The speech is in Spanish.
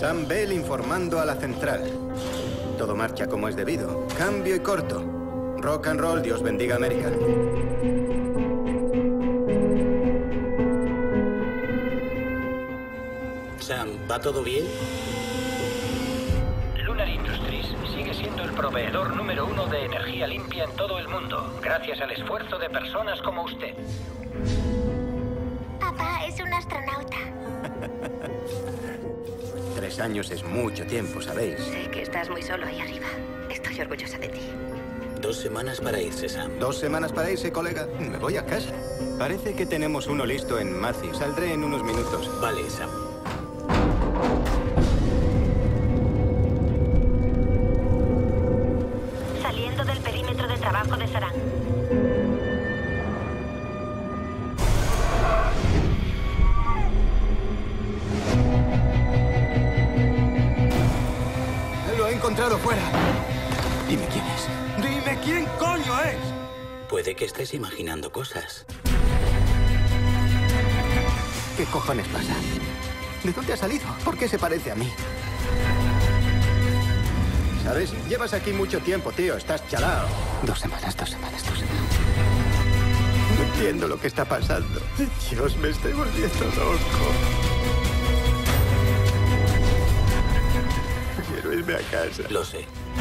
Sam Bell informando a la central. Todo marcha como es debido. Cambio y corto. Rock and roll, Dios bendiga América. Sam, ¿va todo bien? Lunar Industries sigue siendo el proveedor número 1 de energía limpia en todo el mundo, gracias al esfuerzo de personas como usted. Papá es un astronauta. 3 años es mucho tiempo, ¿sabéis? Sé que estás muy solo ahí arriba. Estoy orgullosa de ti. 2 semanas para irse, Sam. 2 semanas para irse, colega. Me voy a casa. Parece que tenemos uno listo en Matthew. Saldré en unos minutos. Vale, Sam. Saliendo del perímetro de trabajo de Sarán. Lo he encontrado fuera. Dime quién es. ¡Dime quién coño es! Puede que estés imaginando cosas. ¿Qué cojones pasa? ¿De dónde ha salido? ¿Por qué se parece a mí? ¿Sabes? Llevas aquí mucho tiempo, tío. Estás chalao. 2 semanas. No entiendo lo que está pasando. Dios, me estoy volviendo loco. Quiero irme a casa. Lo sé.